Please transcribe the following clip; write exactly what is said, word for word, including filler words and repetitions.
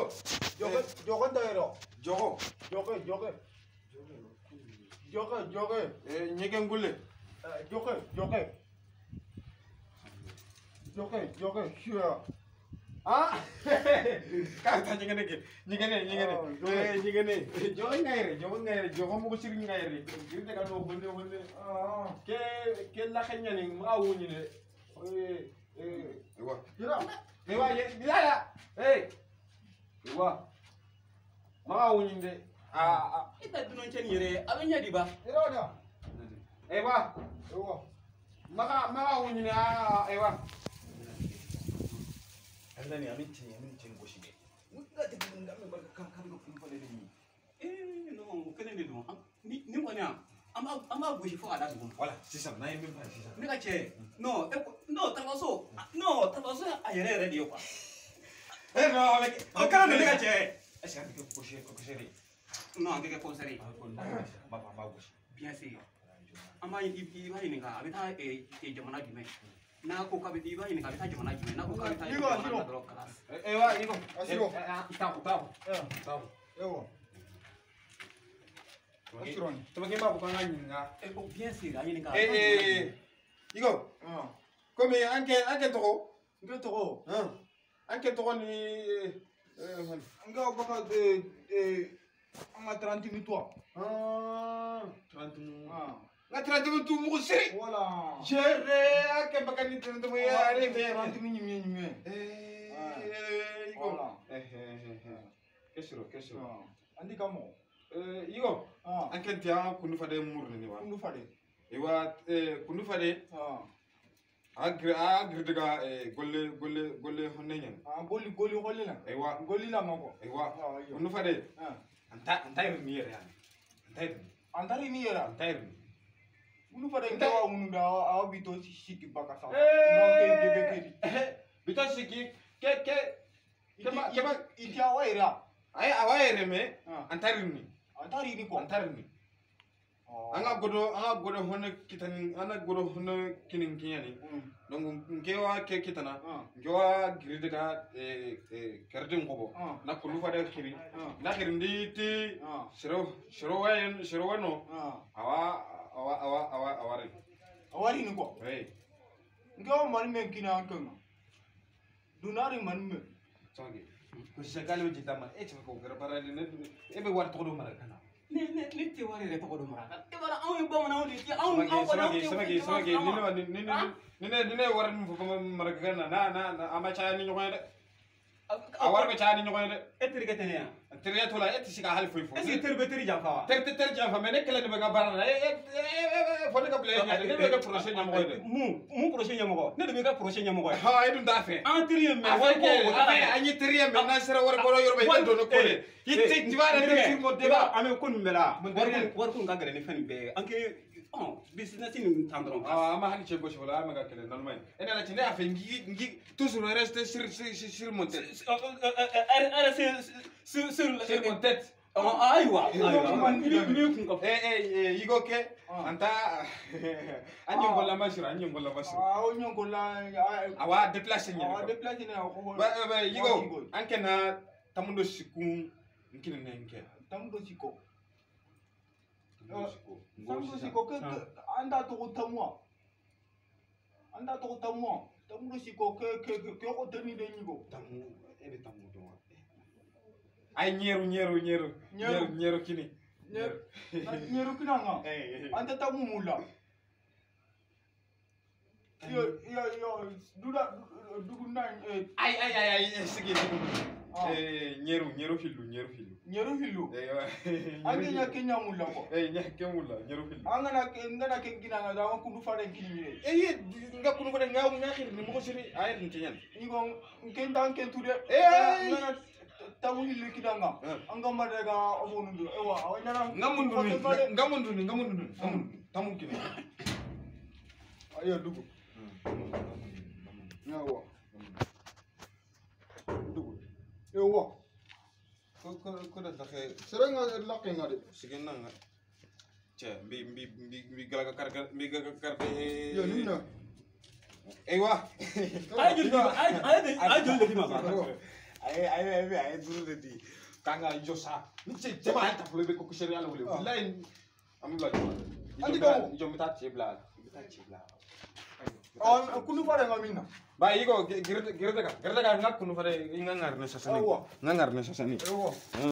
Igo. Joke, joke daero. Jogo. Joke, joke. Joke, joke. Eh, nyegen gulle. Joke, joke. Joke, joke, sure. Ah, kata nyegen ke. Nyegen nyegen. Eh, nyegen. Jogo ngaire, jogo ngaire, jogo mo sir ngaire. Girde ka no bonde bonde. Ah, ke ke la khanya ni ma wuni ne. Eh, eh, ewa. Kira. Ewa, ya. Eh. Ewa. Ma wuni de. Ah, ah. Ita dunon chen yere abenya diba. Kira na. Ewa. Ewa. Maka maka wuni ne ah, ewa. Andani aminti aminti ngoshi ne. Mutta te bunda me barka kan kan ko fole ni. Eh no kene ne do. Ni ni ko nya. Ama ama goshi fo ada dum. Wala, sisam na yimbe fa sisam. Ni ka che. No, no tabaso. No, tabaso ayere re dio kwa. Eh no, like O kana ni ka che. Est-ce que tu peux cocher cocher? No, ande ke poseri. Ba ba ba goshi. Bien sûr. Ama i i ba ni ka abita e e jamana jume. Na ko ka bi ba ni ka abita jamana jume. Na ko ka abita jamana dro kala. Ewa, Igo. Asiro. Tahu, tahu. Eh, Tahu. ewa. Asiro. Tuma ke ba bukan ngani nga. E ko bien sûr ani ni ka. Eh eh. Igo. Ah. Comme anke anke toko. Nge toko. Hein. Anke toko ni eh Nga baka de de anga trente minutes. ah trente minutes. Ah. Nga trente minutes mu siri. Voilà. Jere anke baka ni trente minutes ya are fe. trente minutes nyime nyime. Eh Igo. Voilà. Eh eh eh. Kesiro kesiro. Ah. Andi kamo. Eh Igo. Ah. Anke tia kunu fade murni ni wa. Kundu fade. Ewa eh kunu fade Ah. agri agri daga eh golle golle golle honne nyen. Ah, goli goli goli la. Ewa Goli la ngako. ewa Ah, iyo. kunu fade Ah. anta anta mi yere yani. Anta Antari ni era. anta mi. Kundu fade ngawa ununda awa bito shiki baka sa. Eh. No ke debe ke. Bito siki ke ke kema kema Itia wa era. ay awayere me Ah. antari ni Antari ni ko. antari ni anga godo anga godo honne kitani ana godo honne kinin kinyani donc ngewa ke kitana Ah. ngewa gridega eh eh kerdin gobo Ah. na kulu fada kiri Ah. na kirindi ti Ah. shiro shiro wayen shiro wano Ah. awa awa awa awa awari Awari ni ko. hey Ngawa mani men kina ankanga. Dunari mani men. songi ko shagalo jitama e chama ko garabara ne ebe war to do mara kana Ne ne ne te wari re to ko do mara. E bara awu ba mana woni ti awu samagi awu ba na samagi samagi samagi nini nini nini nini war mu ko mara kana na na na ama cha ni nyoy de awar be cha ni nyoy de Etri ke tene ya. tere to la et siga hal fuy fu Est-ce que ter betri jam fa wa? ter ter ter ja fa mene kala ni be ga barana e e fo de ka ble ni de be ga projet nyam koy de Mu mu projet nyam ko. Ne de be ka projet nyam ko. ha e dum da fe Entri me war ko afa anyi tere me na sera war ko yor be do no ko de yitte diwara de sur mo deba ame ko mbela. War ko war ko ga gare ni fen be. Anke oh business ni tandron. ah ama hani che gauche wala ama ga kele normal ene la tine afa ngi ngi toujours rester sur sur sur mon tête Ara se sur sur sur mon tête aywa aywa man ni ni kun ko. eh eh yigo ke anta anyi ngola mashira anyi ngola mashira Ah, onyo ko la. awa déplacer Awa nyane deplace ni ko. ba ba yigo anke na tamundo siku nkine ne nke Tamudo siko. tamundo siku Tamudo siko ke anda to ko tamwa. Anda to ko tamwa. Tamudo siko ke ke ke ko tani de nyigo. tamu ebe tamu do ay nyeru nyeru nyeru nyeru nyeru kini Nyeru. Nyeru kinanga. eh Anta tamu mula. Yo yo yo duda dugu nan eh ay ay ay ay sigi sigi Ah. eh nyeru nyeru hilu nyeru hilu nyeru hilu. eh wa Andi nya kenya mula ko. eh nya kemula nyeru hilu Angana ke ngana ke kinanga da ko du fare kinyi. eh ye nga kunu ko de nga nga khir ni mo ko siri ay ni tiyan Nigo nkenda nkentude. Eh. Ngana tamu hilu kidanga. Anga madega obonundu. Ewa awanyana. ngamundu ni ngamundu ni ngamundu ni ngamundu tamu kini Ayo dugu. Yawa. Dugu. Ewa. ko ko ko da taxe Serenga lakinga de. sigin nanga che mbi mbi mbi mbi galaga karga mbi galaga karga Yo nimna. eh wa Ay jul ay ay ay jul de ma ba. Ay ay ay ay dulu de di. Kanga josa. Ni ce ce ma ta fulo be ko kushere ala wole. Wallahi amula joma. Andi ko jo mita ce bla. Mita ce bla. On kunu fare ngamina. Ba yigo girde girde ka. Girde ka ngak kunu fare ngangar ne sasani. Ngangar ne sasani.